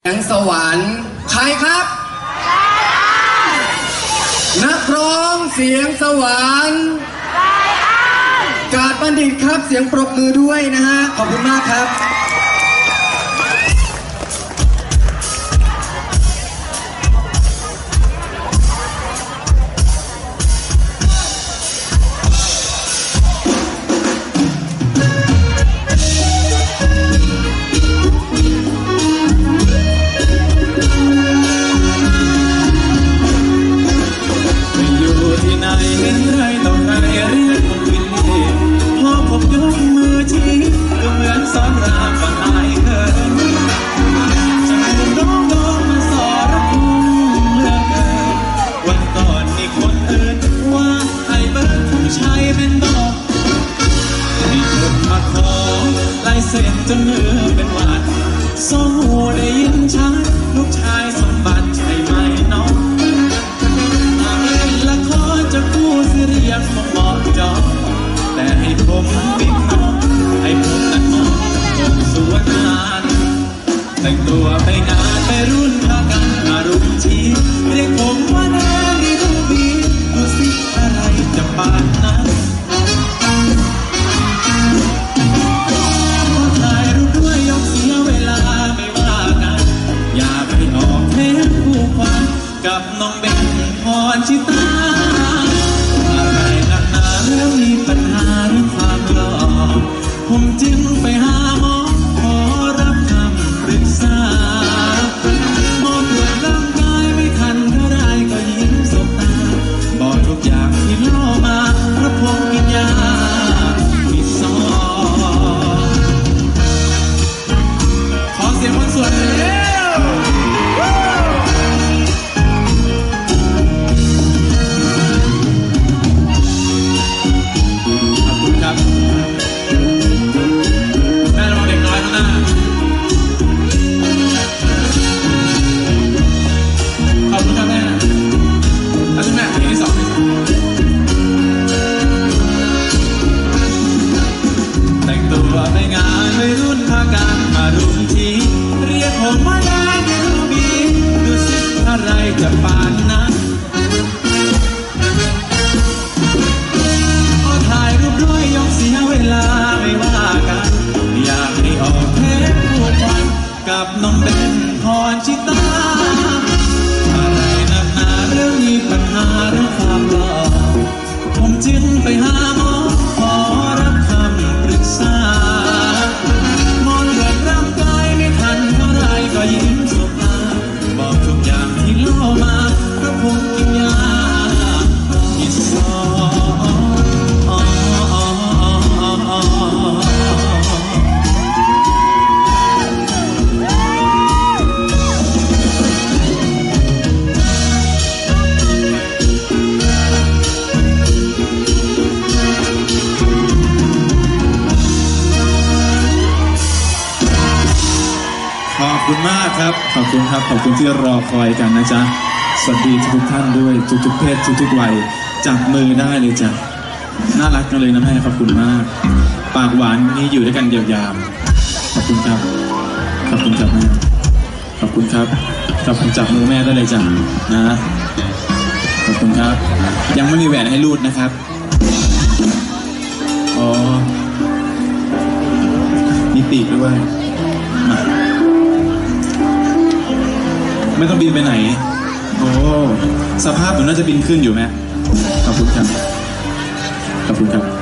เสียงสวรรค์ใครครับนักร้องเสียงสวรรค์กาดบัณฑิตครับเสียงปรบมือด้วยนะฮะขอบคุณมากครับเห็นใครต่อใครเรียกคนวินเล่พอผมยกมือชี้ก็เหมือนสอนรามฝันอายเกินจะน้องมาสอนรักคุณเลื่อนเกินวันก่อนนี่คนอื่นว่าไอ้เบิร์ดผู้ชายเป็นดอกมีคนมาขอลายเซ็นจนมือเป็นหวัดสองหูได้ยินชัดลูกชายสมบัติใช่ไหมน้องจะกู้สิเรียกผมมองจอแต่ให้ผมวิ่งน้องให้ผมนั้นมองผมสวนงานแต่งตัวไปงานไปรุ่นพากันมารุ่งชี้เรียกผมว่าแดงดีทุกปีดูสิอะไรจะปานนั้นถ่ายรูปด้วยยกเสียเวลาไม่ว่ากันอยากให้ออกเพลงคู่ความกับน้องเบนพรชิตามีปัญหาเรื่องความหล่อผมจึงไปหาหมอขอรับคำปรึกษาหมอตรวจร่างกายไม่ทันเท่าไรก็ยิ้มสบตาบอกทุกอย่างที่เล่ามาเพราะผมกินยามีซอขอเสียงคนสวยเร็วแม่ระวังเด็กน้อยข้างหน้าขอบคุณครับแม่แล้วคุณแม่เพลงที่สองแต่งตัวไปงานวัยรุ่นพากันมารุมทีเรียกผมว่าแดงเดลบีดูสิอะไรจะปานนั้นถ่ายรูปด้วยยกเสียเวลาไม่ว่ากันอยากให้ออกเพลงคู่กันกับน้องเบนพรชิตาอะไรหนักหนาเรื่องมีปัญหาเรื่องความหล่อผมจึงไปหาหมอขอรับคำปรึกษาหมอตรวจร่างกายไม่ทันเท่าไรก็ยิ้มสบตาบอกทุกอย่างที่เล่ามาเพราะผมกินยาอิสซอขอบคุณมากครับขอบคุณครับขอบคุณที่รอคอยกันนะจ๊ะสวัสดีทุกท่านด้วยทุกเพศทุกวัยจับมือได้เลยจ้ะน่ารักกันเลยนะแม่ขอบคุณมากปากหวานนี้อยู่ด้วยกันยาวๆขอบคุณครับขอบคุณครับแม่ขอบคุณครับขอบคุณจับมือแม่ได้เลยจ้ะนะขอบคุณครับยังไม่มีแหวนให้รูดนะครับอ๋อมีปีกด้วยมาไม่ต้องบินไปไหนโอ้สภาพเหมือนน่าจะบินขึ้นอยู่แม่ขอบคุณครับขอบคุณครับ